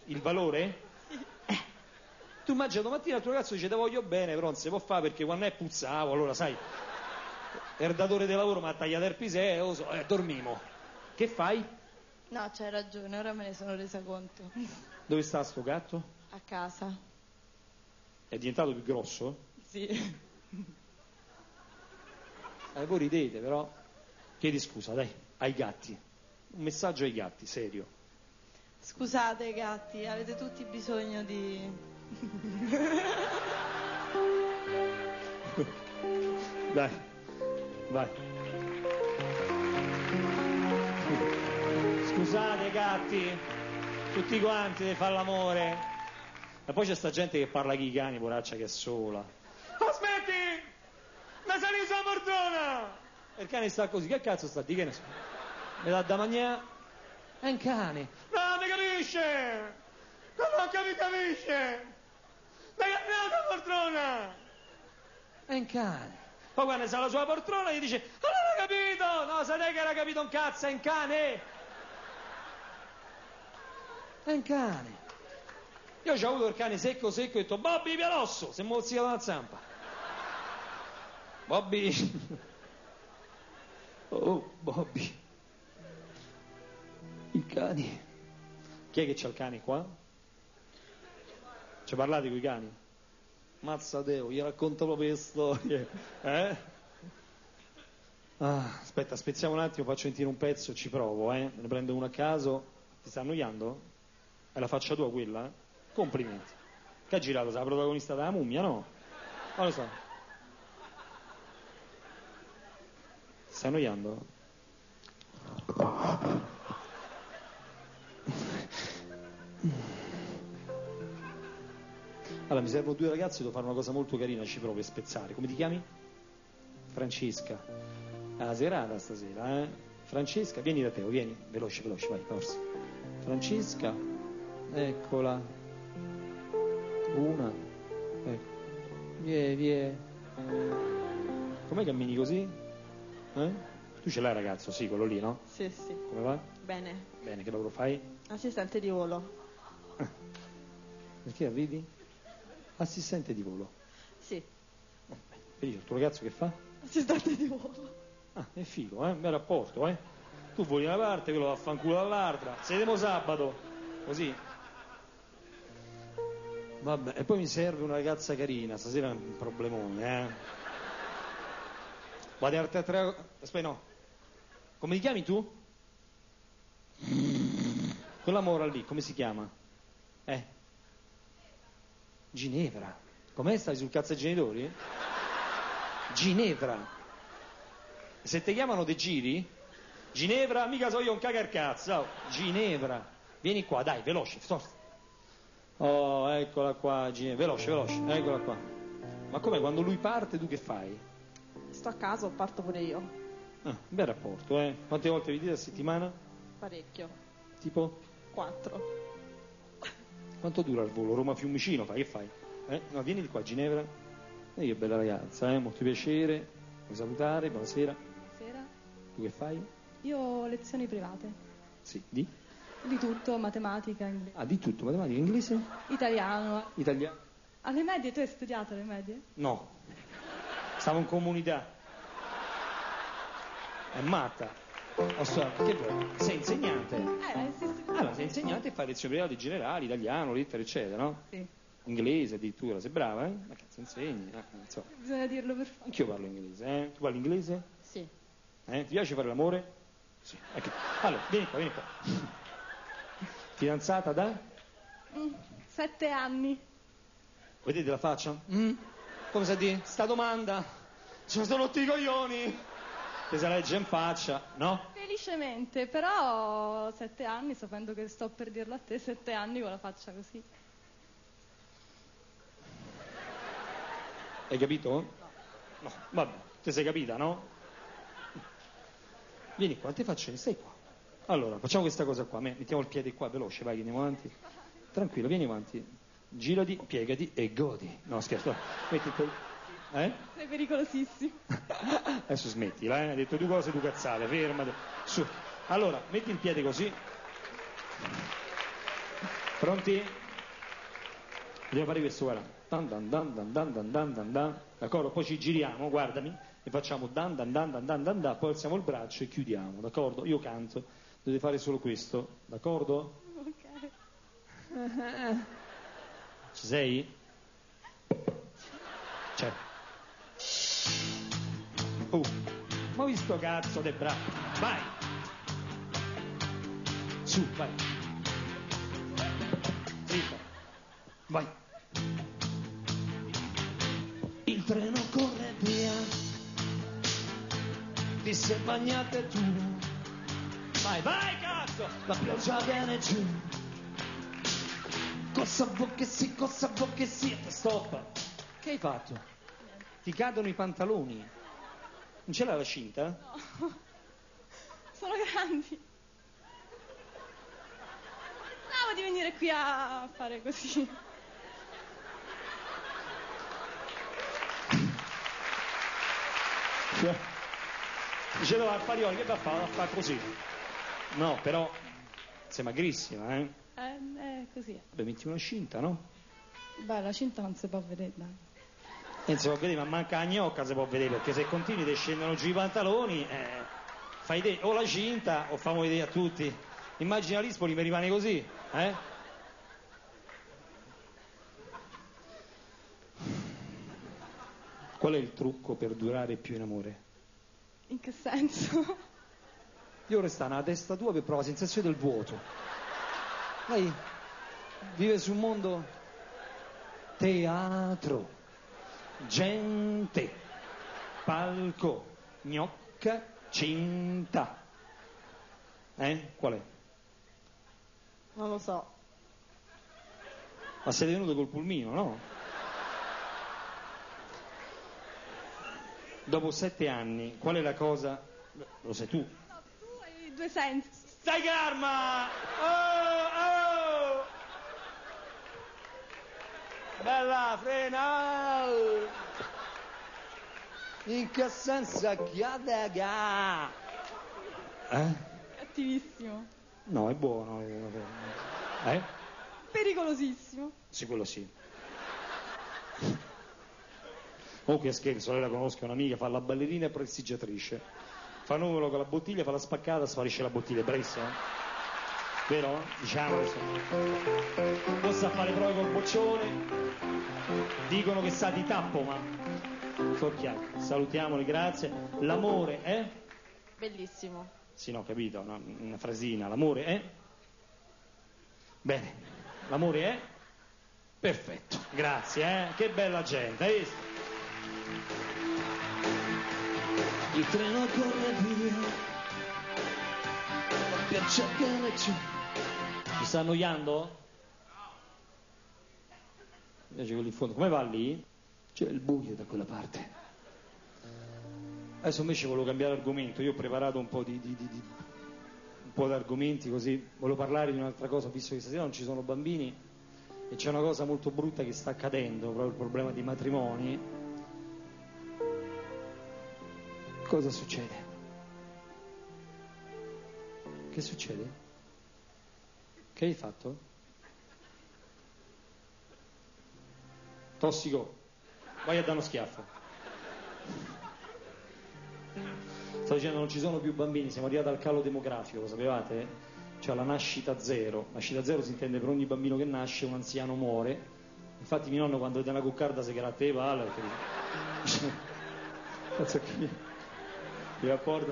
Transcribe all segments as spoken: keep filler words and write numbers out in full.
Il valore? Sì. Eh. Tu immagina domattina il tuo ragazzo dice te voglio bene, però non si può fare perché quando è puzzavo, allora sai, il datore di lavoro mi ha tagliato il pisè, lo so, eh, dormimo. Che fai? No, c'hai ragione, ora me ne sono resa conto. Dove sta sto gatto? A casa. È diventato più grosso? Sì. Eh, voi ridete, però. Chiedi scusa, dai, ai gatti. Un messaggio ai gatti, serio. Scusate gatti, avete tutti bisogno di... Dai, vai. Scusate gatti, tutti quanti devi fare l'amore. E poi c'è sta gente che parla chi i cani, poraccia, che è sola. Aspetti! Mi salì sulla poltrona! E il cane sta così, che cazzo sta di che ne so? Mi dà da mangiare? È un cane. No, mi capisce! Non mi capisce! Mi ha cambiato la poltrona! È un cane. Poi quando sta alla sua poltrona gli dice allora ho capito! No, sai che era capito un cazzo, è un cane! È un cane. Io ho avuto il cane secco secco e ho detto Bobby via l'osso, si è mozzicato una zampa. Bobby. Oh, Bobby. I cani. Chi è che c'ha il cane qua? Ci parlate con i cani? Mazza Deo, gli racconto proprio le storie. Eh? Ah, aspetta, spezziamo un attimo, faccio sentire un pezzo, ci provo, eh? Ne prendo uno a caso. Ti sta annoiando? È la faccia tua quella? Complimenti. Che ha girato? Sei la protagonista della mummia, no? Non lo so. Ti stai annoiando? Allora, mi servono due ragazzi, devo fare una cosa molto carina, ci provo per spezzare. Come ti chiami? Francesca. Ah, serata stasera, eh? Francesca, vieni da te, vieni, veloce, veloce, vai, forza. Francesca, eccola. Una. Ecco. Vie, vie. Com'è cammini così? Eh? Tu ce l'hai ragazzo, sì, quello lì, no? Sì, sì. Come va? Bene. Bene, che lavoro fai? Assistente di volo. Ah. Perché arrivi? Assistente di volo. Sì. Vedi, il tuo ragazzo che fa? Assistente di volo. Ah, è figo, eh? Bel rapporto, eh? Tu voli da una parte, quello va a fanculo dall'altra. Sedemo sabato, così. Vabbè, e poi mi serve una ragazza carina, stasera è un problemone, eh? Vado a tre... Aspetta, no. Come ti chiami tu? Quella mora lì, come si chiama? Eh? Ginevra. Com'è? Stai sul cazzo ai genitori? Ginevra. Se ti chiamano De Giri? Ginevra, mica so io un cagarcazzo. Oh. Ginevra. Vieni qua, dai, veloce, forza. Oh, eccola qua, Ginevra. Veloce, veloce, eccola qua. Ma com'è, quando lui parte tu che fai? Sto a casa o parto pure io? Ah, bel rapporto, eh. Quante volte vi dite a settimana? Parecchio. Tipo? Quattro. Quanto dura il volo? Roma-Fiumicino, fai? Che fai? Eh? No, vieni di qua, Ginevra. E io, bella ragazza, eh, molto piacere. Vuoi salutare? Buonasera. Buonasera. Tu che fai? Io ho lezioni private. Sì, di? Di tutto, matematica, inglese. Ah, di tutto, matematica, inglese? Italiano. Italiano? Alle medie, tu hai studiato alle medie? No. Stavo in comunità. È matta. Oh, so, che vuoi? Sei insegnante? Eh, sì, sì. Allora, sei insegnante e fai lezioni private generali, italiano, lettere, eccetera, no? Sì. Inglese addirittura, sei brava, eh? Ma cazzo insegni? Eh, insomma. Bisogna dirlo per forza. Anch'io parlo inglese, eh? Tu parli inglese? Sì. Eh? Ti piace fare l'amore? Sì. Ecco. Allora, vieni qua, vieni qua. Fidanzata da? Mm, sette anni. Vedete la faccia? Mm? Come si dice? Sta domanda? Ci sono rotti i coglioni? Che se la legge in faccia, no? Felicemente, però sette anni, sapendo che sto per dirlo a te, sette anni con la faccia così. Hai capito? No. No, vabbè, ti sei capita, no? Vieni qua, te faccio, stai qua. Allora, facciamo questa cosa qua, mettiamo il piede qua, veloce, vai, andiamo avanti. Tranquillo, vieni avanti. Girati, piegati e godi. No, scherzo, metti il piede. Eh? Sei pericolosissimo. Adesso smettila, eh? Hai detto due cose, due cazzate, fermate. Su. Allora, metti il piede così. Pronti? Dobbiamo fare questo, guarda. Dan dan dan dan dan dan dan dan dan. D'accordo? Poi ci giriamo, guardami, e facciamo dan dan dan dan dan dan dan, poi alziamo il braccio e chiudiamo, d'accordo? Io canto, dovete fare solo questo, d'accordo? Ok. Ci sei? C'è. Oh, ma ho visto cazzo de braccio. Vai! Su, vai. Zitto. Vai. Il treno corre via, ti sei bagnate tu. Vai, vai cazzo! La pioggia viene giù. Cosa vuoi che sì, cosa vuoi che sì? Stop. Che hai fatto? Ti cadono i pantaloni. Non ce l'hai la cinta? No. Sono grandi. Pensavo di venire qui a fare così. Dicevo al Parioli, che va a fare? Va a fare così. No, però sei magrissima, eh? Eh, è così. Vabbè, metti una cinta, no? Beh, la cinta non si può vedere, dai. E non si può vedere, ma manca la gnocca si può vedere, perché se continui ti scendono giù i pantaloni, eh, fai de- o la cinta o famo vedere a tutti. Immagina l'Ispoli mi rimane così, eh? Qual è il trucco per durare più in amore? In che senso? Io resta nella testa tua per provare la sensazione del vuoto. Lei vive su un mondo teatro, gente, palco, gnocca, cinta. Eh? Qual è? Non lo so. Ma siete venuto col pulmino, no? Dopo sette anni, qual è la cosa... Lo sai tu? No, tu hai due sensi. Stai calma! Oh, oh! Bella, frena! In che senso chiadaga? Eh? Cattivissimo. No, è buono. Eh? Pericolosissimo. Sì, quello sì. Oh, che scherzo, lei la conosco, è un'amica, fa la ballerina e prestigiatrice. Fa numero con la bottiglia, fa la spaccata, sparisce la bottiglia, bravissima. Vero? Diciamo questo. Possa fare prove col boccione. Dicono che sa di tappo, ma sorchiacco. Salutiamoli, grazie. L'amore è? Bellissimo. Sì, no, capito, no, una frasina. L'amore è? Bene. L'amore è? Perfetto. Grazie, eh. Che bella gente, hai visto? Il treno corre via, la pioggia viene giù. Mi sta annoiando? Invece quelli in fondo, come va lì? C'è il buio da quella parte. Adesso invece volevo cambiare argomento, io ho preparato un po' di, di, di, di un po' di argomenti così, volevo parlare di un'altra cosa, visto che stasera non ci sono bambini e c'è una cosa molto brutta che sta accadendo, proprio il problema dei matrimoni. Cosa succede? Che succede? Che hai fatto? Tossico, vai a dare uno schiaffo. Sto dicendo non ci sono più bambini, siamo arrivati al calo demografico, lo sapevate? Cioè la nascita zero. Nascita zero si intende per ogni bambino che nasce un anziano muore. Infatti mio nonno quando vede una cuccarda si gratta le palle perché dice cazzo che mi rapporto.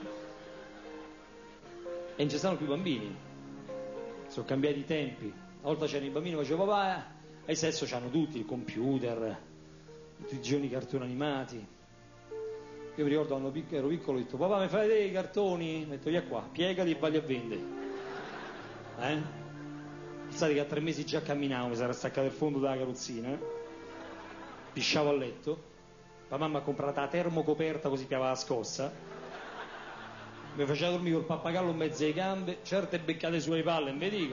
E non ci stanno più bambini, sono cambiati i tempi. Una volta c'erano i bambini che facevano papà, e adesso c'hanno tutti il computer, tutti i giorni i cartoni animati. Io mi ricordo quando pic- ero piccolo ho detto papà mi fai vedere i cartoni? Mi ho detto via qua, piegati e vai a vendere. Eh? Pensate che a tre mesi già camminavo, mi sarà staccato il fondo della carrozzina, eh? Pisciavo a letto. La mamma ha comprato la termocoperta così piava la scossa. Mi faceva dormire col pappagallo in mezzo alle gambe, certe beccate sulle palle, non vi dico.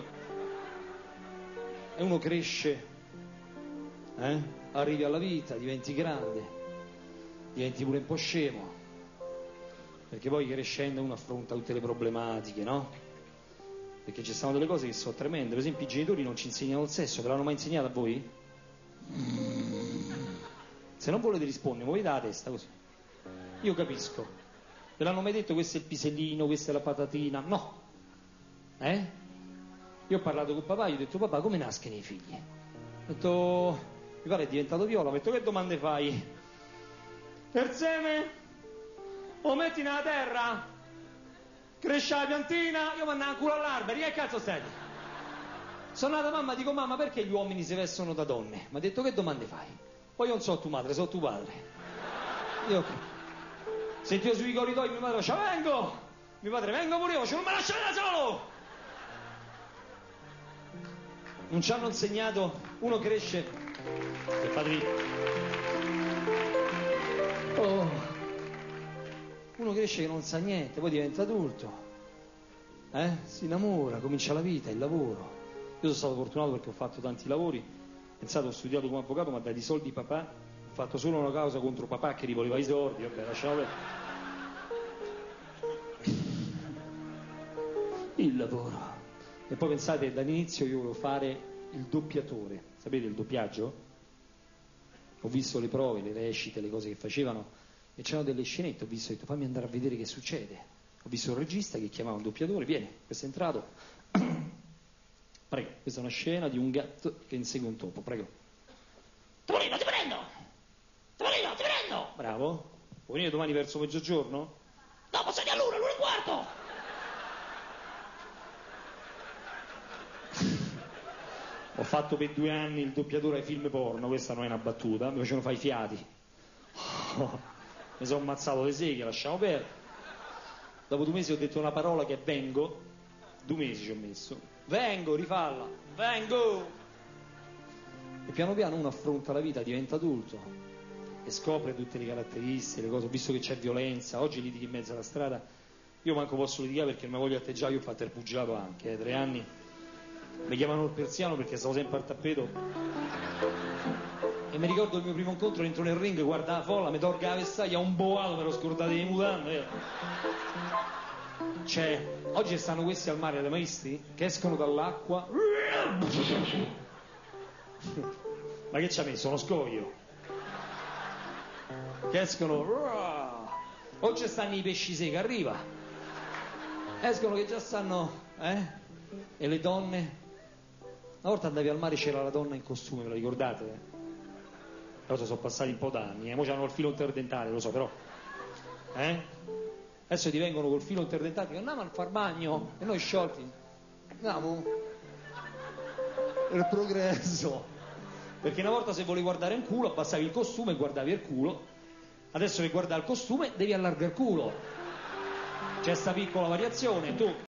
E uno cresce, eh? Arrivi alla vita, diventi grande, diventi pure un po' scemo. Perché poi crescendo uno affronta tutte le problematiche, no? perché ci stanno delle cose che sono tremende. Per esempio i genitori non ci insegnano il sesso, ve l'hanno mai insegnato a voi? Se non volete rispondere, muovete la testa così. Io capisco. Ve l'hanno mai detto questo è il pisellino, questa è la patatina? No. Eh? Io ho parlato con papà, gli ho detto papà come nascono i figli? Ho detto mi pare è diventato viola, ho detto che domande fai? Per seme? Lo metti nella terra? Cresce la piantina? Io mando un culo all'albero, che cazzo stai? Sono nata mamma, dico mamma perché gli uomini si vestono da donne? Mi ha detto che domande fai? Poi io non so tua madre, so tuo padre. Io sentivo sui corridoi mia madre faceva vengo! Mio padre vengo pure io, non mi lasciate da solo! Non ci hanno insegnato, uno cresce e padre. Oh. Uno cresce che non sa niente, poi diventa adulto, eh? Si innamora, comincia la vita, il lavoro. Io sono stato fortunato perché ho fatto tanti lavori, pensate ho studiato come avvocato, ma dai soldi papà, ho fatto solo una causa contro papà che rivoleva i soldi, vabbè lasciamo perdere. Il lavoro. E poi pensate, dall'inizio io volevo fare il doppiatore, sapete il doppiaggio? Ho visto le prove, le recite, le cose che facevano e c'erano delle scenette, ho visto, ho detto fammi andare a vedere che succede. Ho visto un regista che chiamava un doppiatore, vieni, questo è entrato, prego, questa è una scena di un gatto che insegue un topo, prego. Topolino, ti prendo! Topolino, ti prendo! Bravo, può venire domani verso mezzogiorno? No, posso venire all'una, l'una e un quarto! Ho fatto per due anni il doppiatore ai film porno, questa non è una battuta, mi facevano fare i fiati. Oh, mi sono ammazzato le seghe, lasciamo perdere. Dopo due mesi ho detto una parola che è vengo, due mesi ci ho messo. Vengo, rifalla, vengo! E piano piano uno affronta la vita, diventa adulto e scopre tutte le caratteristiche, le cose. Ho visto che c'è violenza, oggi litighi in mezzo alla strada. Io manco posso litigare perché non mi voglio atteggiare, io ho fatto il pugilato anche, eh, tre anni. Mi chiamano il persiano perché stavo sempre al tappeto e mi ricordo il mio primo incontro, entro nel ring, guarda la folla, mi tolga la vestaglia, un boato, me l'ho scordato di mutande. Cioè, oggi stanno questi al mare, avete mai visti? Che escono dall'acqua. Ma che ci ha messo? Uno scoglio. Che escono. Oggi stanno i pesci secchi, arriva. Escono che già stanno, eh? E le donne? Una volta andavi al mare, c'era la donna in costume, ve lo ricordate? Però sono passati un po' d'anni, eh? Ora c'hanno il filo interdentale, lo so, però. Eh? Adesso ti vengono col filo interdentale, che andiamo a far bagno, e noi sciolti. Andiamo. Il progresso. Perché una volta se volevi guardare un culo, abbassavi il costume e guardavi il culo. Adesso per guardare il costume devi allargare il culo. C'è sta piccola variazione, tu